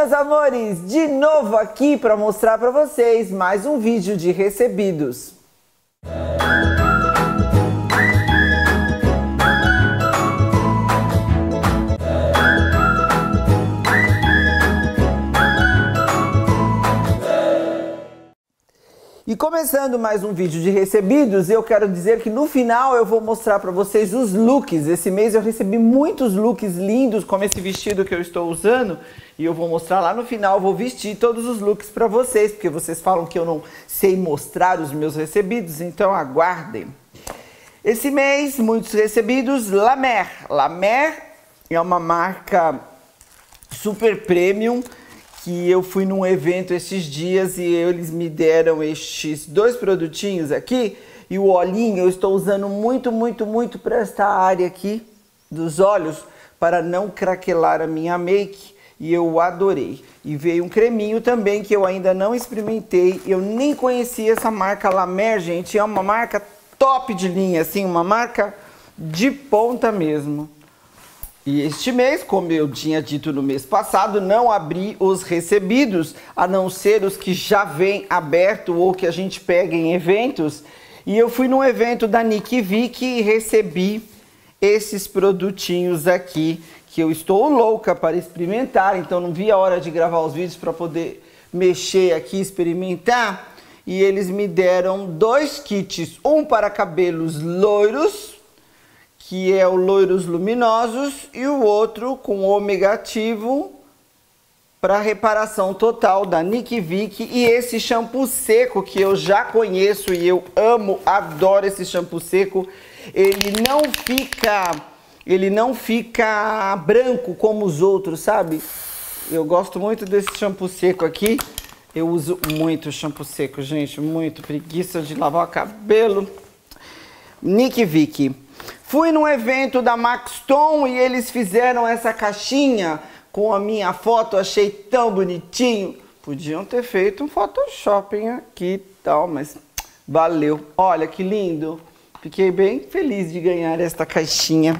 meus amores, de novo aqui para mostrar para vocês mais um vídeo de recebidos. E começando mais um vídeo de recebidos, eu quero dizer que no final eu vou mostrar para vocês os looks. Esse mês eu recebi muitos looks lindos, como esse vestido que eu estou usando. E eu vou mostrar lá no final, vou vestir todos os looks para vocês, porque vocês falam que eu não sei mostrar os meus recebidos, então aguardem. Esse mês, muitos recebidos, La Mer. La Mer é uma marca super premium, que eu fui num evento esses dias e eles me deram estes dois produtinhos aqui. E o olhinho eu estou usando muito para esta área aqui dos olhos, para não craquelar a minha make. E eu adorei. E veio um creminho também que eu ainda não experimentei. Eu nem conhecia essa marca La Mer, gente. É uma marca top de linha, assim, uma marca de ponta mesmo. E este mês, como eu tinha dito no mês passado, não abri os recebidos, a não ser os que já vêm aberto ou que a gente pega em eventos. E eu fui num evento da Nick Vick e recebi esses produtinhos aqui, que eu estou louca para experimentar, então não vi a hora de gravar os vídeos para poder mexer aqui, experimentar. E eles me deram dois kits, um para cabelos loiros, que é o Loiros Luminosos, e o outro com ômega ativo para reparação total da Nick Vick. E esse shampoo seco que eu já conheço e eu amo, adoro esse shampoo seco. Ele não fica branco como os outros, sabe? Eu gosto muito desse shampoo seco aqui. Eu uso muito shampoo seco, gente, muito preguiça de lavar o cabelo. Nick Vick. Fui num evento da Maxton e eles fizeram essa caixinha com a minha foto, achei tão bonitinho. Podiam ter feito um Photoshop aqui e tal, mas valeu. Olha que lindo. Fiquei bem feliz de ganhar esta caixinha.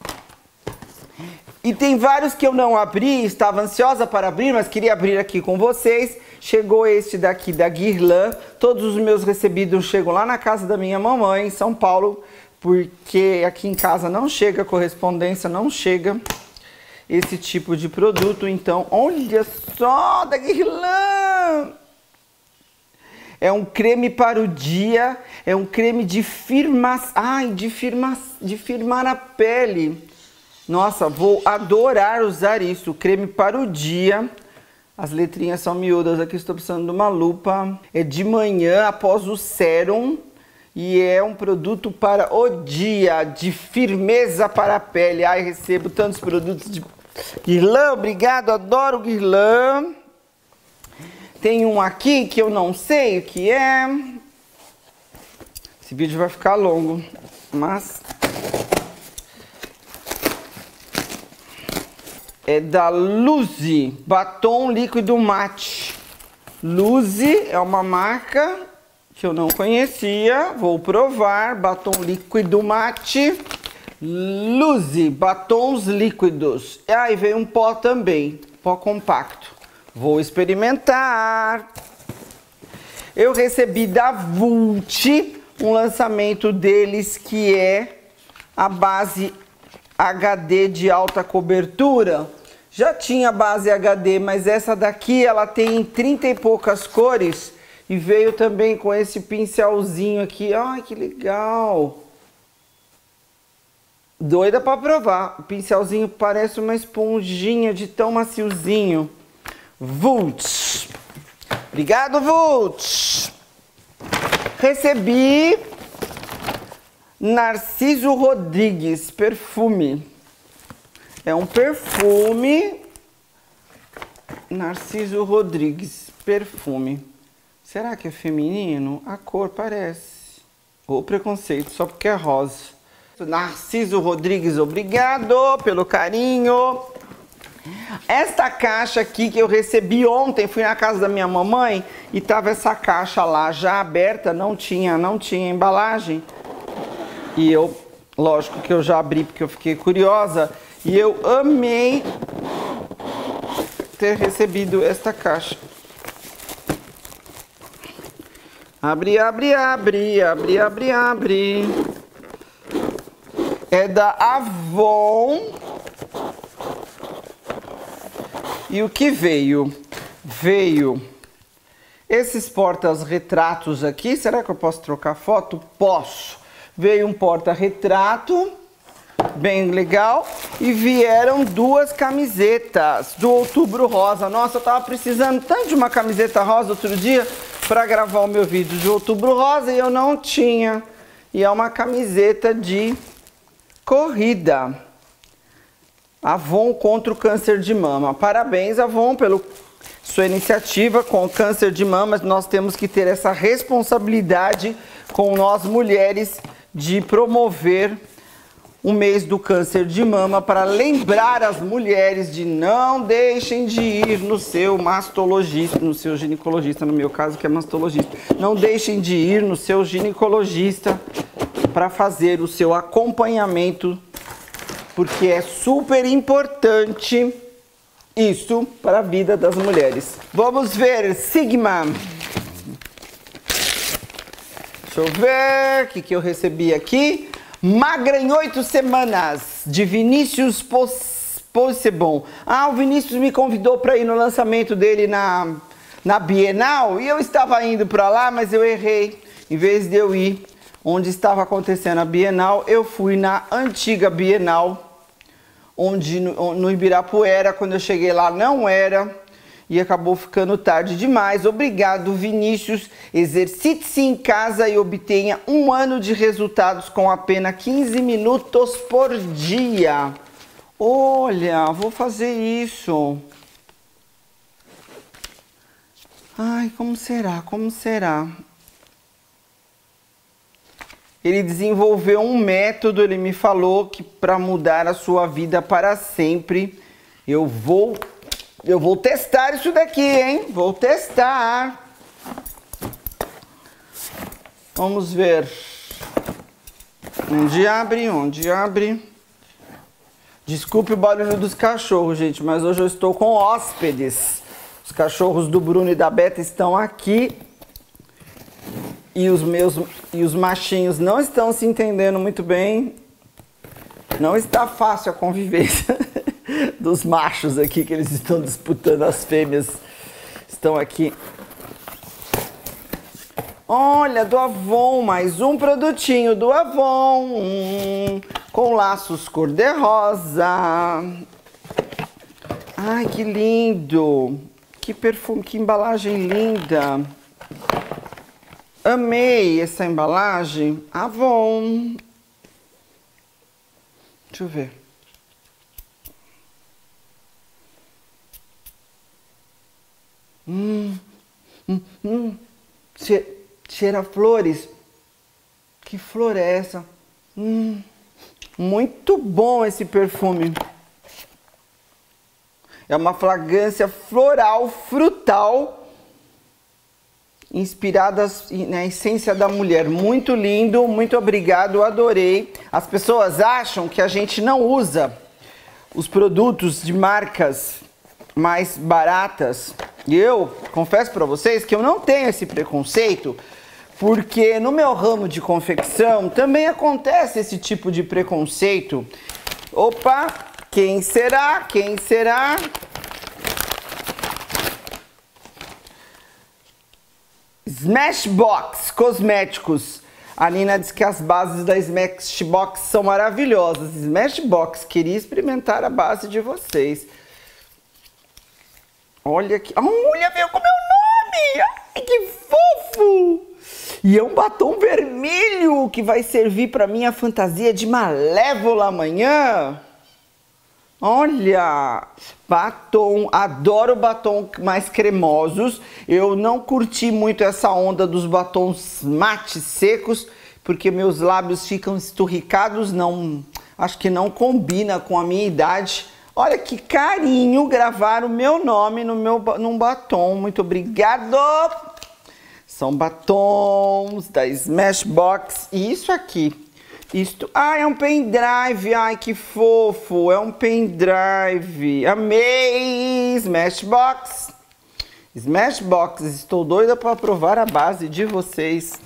E tem vários que eu não abri, estava ansiosa para abrir, mas queria abrir aqui com vocês. Chegou este daqui da Guerlain. Todos os meus recebidos chegam lá na casa da minha mamãe, em São Paulo, porque aqui em casa não chega correspondência, não chega esse tipo de produto. Então, olha só, da Guerlain! É um creme para o dia, é um creme de firmar a pele. Nossa, vou adorar usar isso, creme para o dia. As letrinhas são miúdas, aqui estou precisando de uma lupa. É de manhã, após o sérum. E é um produto para o dia, de firmeza para a pele. Ai, recebo tantos produtos de Guerlain, obrigado, adoro Guerlain. Tem um aqui que eu não sei o que é. Esse vídeo vai ficar longo, mas... é da Luzi, batom líquido mate. Luzi é uma marca que eu não conhecia, vou provar. Batom líquido mate, Luzi, batons líquidos. E aí veio um pó também, pó compacto. Vou experimentar. Eu recebi da Vult um lançamento deles que é a base HD de alta cobertura. Já tinha base HD, mas essa daqui ela tem 30 e poucas cores. E veio também com esse pincelzinho aqui. Ai, que legal! Doida para provar. O pincelzinho parece uma esponjinha de tão maciozinho. Vult. Obrigado, Vult. Recebi Narciso Rodrigues perfume. É um perfume. Narciso Rodrigues perfume. Será que é feminino? A cor parece. Ou preconceito, só porque é rosa. Narciso Rodrigues, obrigado pelo carinho. Esta caixa aqui que eu recebi ontem, fui na casa da minha mamãe e tava essa caixa lá já aberta, não tinha embalagem. E eu, lógico que eu já abri porque eu fiquei curiosa. E eu amei ter recebido esta caixa. Abre, abre, abre, abre, abre, abre. É da Avon. E o que veio? Veio esses porta-retratos aqui. Será que eu posso trocar foto? Posso. Veio um porta-retrato bem legal. E vieram duas camisetas do Outubro Rosa. Nossa, eu tava precisando tanto de uma camiseta rosa outro dia para gravar o meu vídeo de Outubro Rosa e eu não tinha. E é uma camiseta de corrida. Avon contra o câncer de mama. Parabéns, Avon, pela sua iniciativa com o câncer de mama. Nós temos que ter essa responsabilidade com nós mulheres de promover o mês do câncer de mama para lembrar as mulheres de não deixem de ir no seu mastologista, no seu ginecologista, no meu caso que é mastologista. Não deixem de ir no seu ginecologista para fazer o seu acompanhamento, porque é super importante isso para a vida das mulheres. Vamos ver, Sigma. Deixa eu ver o que eu recebi aqui. Magra em 8 semanas, de Vinícius Possebon. Ah, o Vinícius me convidou para ir no lançamento dele na Bienal e eu estava indo para lá, mas eu errei. Em vez de eu ir onde estava acontecendo a Bienal, eu fui na antiga Bienal, onde no Ibirapuera. Quando eu cheguei lá não era e acabou ficando tarde demais. Obrigado, Vinícius. Exercite-se em casa e obtenha 1 ano de resultados com apenas 15 minutos por dia. Olha, vou fazer isso. Ai, como será? Como será? Ele desenvolveu um método, ele me falou que para mudar a sua vida para sempre, eu vou testar isso daqui, hein? Vou testar. Vamos ver. Onde abre? Onde abre? Desculpe o barulho dos cachorros, gente, mas hoje eu estou com hóspedes. Os cachorros do Bruno e da Beta estão aqui. E os machinhos não estão se entendendo muito bem. Não está fácil a convivência dos machos aqui, que eles estão disputando. As fêmeas estão aqui. Olha, do Avon, mais um produtinho do Avon, com laços cor-de-rosa. Ai, que lindo! Que perfume, que embalagem linda! Amei essa embalagem. Avon. Deixa eu ver. Cheira a flores. Que flor é essa? Muito bom esse perfume. É uma fragrância floral, frutal, inspirada na essência da mulher. Muito lindo, muito obrigado, adorei. As pessoas acham que a gente não usa os produtos de marcas mais baratas. E eu confesso para vocês que eu não tenho esse preconceito, porque no meu ramo de confecção também acontece esse tipo de preconceito. Opa, quem será? Quem será? Smashbox Cosméticos. A Nina diz que as bases da Smashbox são maravilhosas. Smashbox, queria experimentar a base de vocês. Olha aqui. Olha, veio com o meu nome! Ai, que fofo! E é um batom vermelho que vai servir para minha fantasia de Malévola amanhã. Olha, batom, adoro batom mais cremosos. Eu não curti muito essa onda dos batons mate secos, porque meus lábios ficam esturricados, não, acho que não combina com a minha idade. Olha que carinho gravar o meu nome num batom. Muito obrigado. São batons da Smashbox. E isso aqui. Isto... Ah, é um pendrive. Ai, que fofo. É um pendrive. Amei. Smashbox. Smashbox. Estou doida para provar a base de vocês.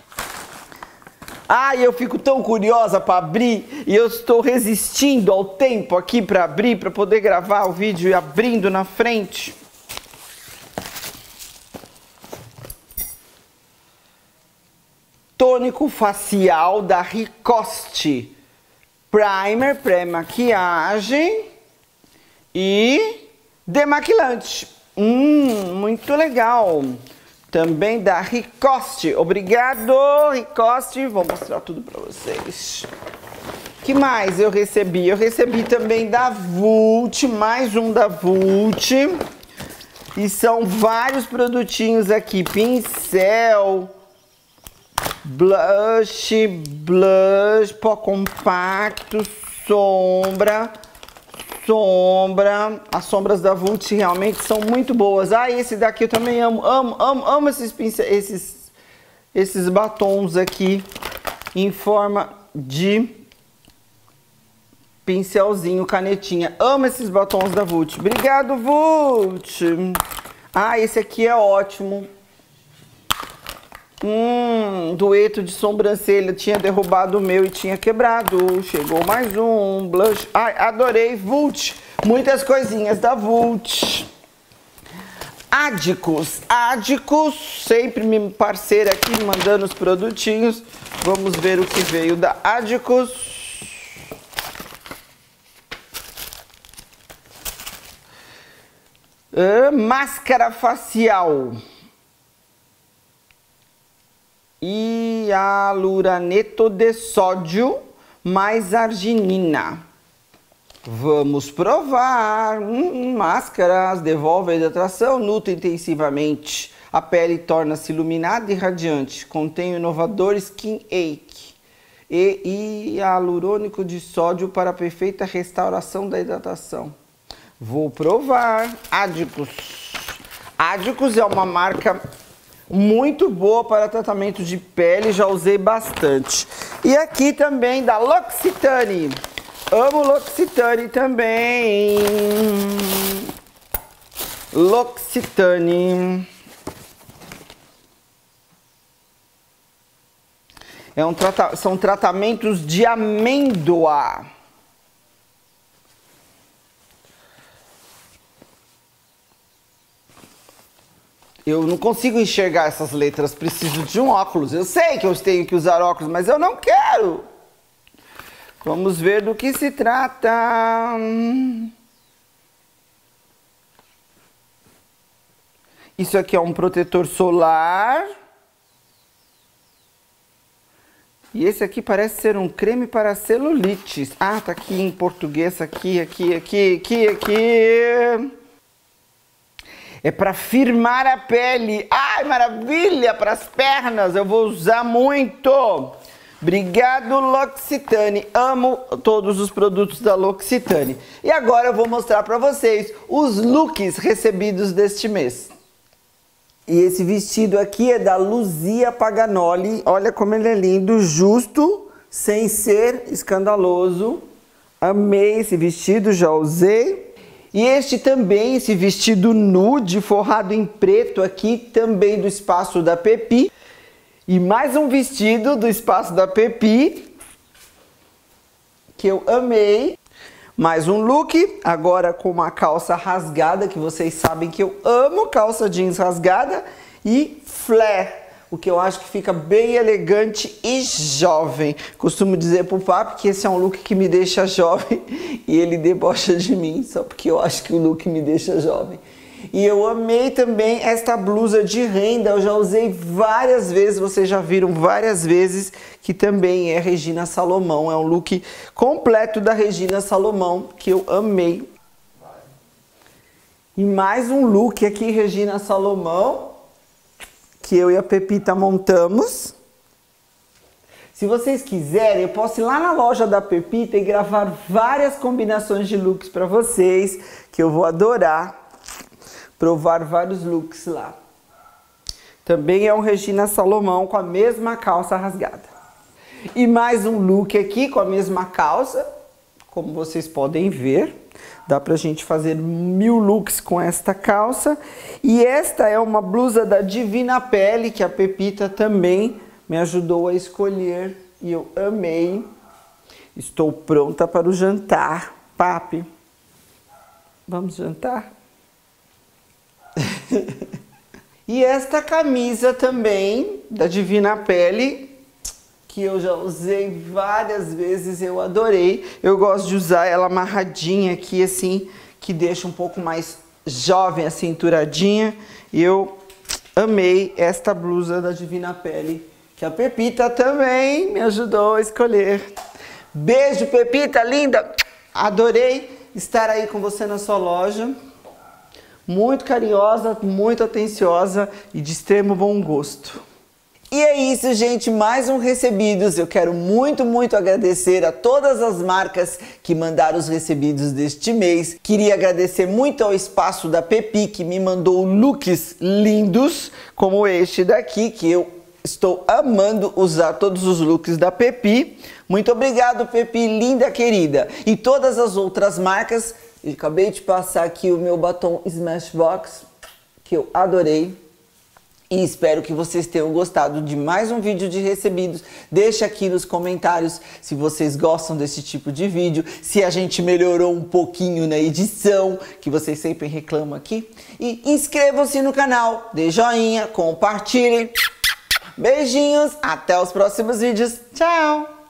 Ai, eu fico tão curiosa para abrir. E eu estou resistindo ao tempo aqui para abrir, para poder gravar o vídeo e abrindo na frente. Tônico facial da Ricoste, primer pré-maquiagem e demaquilante. Muito legal. Também da Ricoste. Obrigado, Ricoste. Vou mostrar tudo para vocês. Que mais eu recebi? Eu recebi também da Vult, mais um da Vult. E são vários produtinhos aqui, pincel, blush, pó compacto, sombra. As sombras da Vult realmente são muito boas. Ah, esse daqui eu também amo esses batons aqui em forma de pincelzinho, canetinha. Amo esses batons da Vult. Obrigado, Vult. Ah, esse aqui é ótimo. Dueto de sobrancelha. Tinha derrubado o meu e tinha quebrado. Chegou mais um blush. Ai, adorei, Vult. Muitas coisinhas da Vult. Adicus, sempre me parceira aqui, mandando os produtinhos. Vamos ver o que veio da Adicus. Máscara facial. Hialuraneto de sódio mais arginina. Vamos provar. Máscaras devolve a hidratação, nutre intensivamente. A pele torna-se iluminada e radiante. Contém o inovador Skin Ache e hialurônico de sódio para a perfeita restauração da hidratação. Vou provar. Adicus. Adicus é uma marca muito boa para tratamento de pele, já usei bastante. E aqui também da L'Occitane. Amo L'Occitane também. L'Occitane. São tratamentos de amêndoa. Eu não consigo enxergar essas letras, preciso de um óculos. Eu sei que eu tenho que usar óculos, mas eu não quero. Vamos ver do que se trata. Isso aqui é um protetor solar. E esse aqui parece ser um creme para celulites. Ah, tá aqui em português, aqui. É para firmar a pele. Ai, maravilha! Para as pernas, eu vou usar muito. Obrigado, L'Occitane. Amo todos os produtos da L'Occitane. E agora eu vou mostrar para vocês os looks recebidos deste mês. E esse vestido aqui é da Luzia Paganoli. Olha como ele é lindo, justo, sem ser escandaloso. Amei esse vestido, já usei. E este também, esse vestido nude, forrado em preto aqui, também do espaço da Pepi. E mais um vestido do espaço da Pepi, que eu amei. Mais um look, agora com uma calça rasgada, que vocês sabem que eu amo calça jeans rasgada. E flare, o que eu acho que fica bem elegante e jovem. Costumo dizer pro papi que esse é um look que me deixa jovem e ele debocha de mim, só porque eu acho que o look me deixa jovem. E eu amei também esta blusa de renda, eu já usei várias vezes, vocês já viram várias vezes, que também é Regina Salomão. É um look completo da Regina Salomão, que eu amei. E mais um look aqui, Regina Salomão, que eu e a Pepita montamos. Se vocês quiserem, eu posso ir lá na loja da Pepita e gravar várias combinações de looks para vocês, que eu vou adorar. Provar vários looks lá. Também é um Regina Salomão com a mesma calça rasgada. E mais um look aqui com a mesma calça, como vocês podem ver. Dá pra gente fazer 1000 looks com esta calça. E esta é uma blusa da Divina Pele, que a Pepita também me ajudou a escolher. E eu amei. Estou pronta para o jantar. Papi, vamos jantar? E esta camisa também, da Divina Pele, que eu já usei várias vezes, eu adorei. Eu gosto de usar ela amarradinha aqui, assim, que deixa um pouco mais jovem a cinturadinha. E eu amei esta blusa da Divina Pele, que a Pepita também me ajudou a escolher. Beijo, Pepita, linda! Adorei estar aí com você na sua loja. Muito carinhosa, muito atenciosa e de extremo bom gosto. E é isso, gente, mais um Recebidos. Eu quero muito agradecer a todas as marcas que mandaram os recebidos deste mês. Queria agradecer muito ao Espaço da Pepi, que me mandou looks lindos, como este daqui, que eu estou amando usar todos os looks da Pepi. Muito obrigado, Pepi, linda, querida. E todas as outras marcas, eu acabei de passar aqui o meu batom Smashbox, que eu adorei. E espero que vocês tenham gostado de mais um vídeo de recebidos. Deixa aqui nos comentários se vocês gostam desse tipo de vídeo, se a gente melhorou um pouquinho na edição, que vocês sempre reclamam aqui. E inscrevam-se no canal, dê joinha, compartilhem. Beijinhos, até os próximos vídeos. Tchau!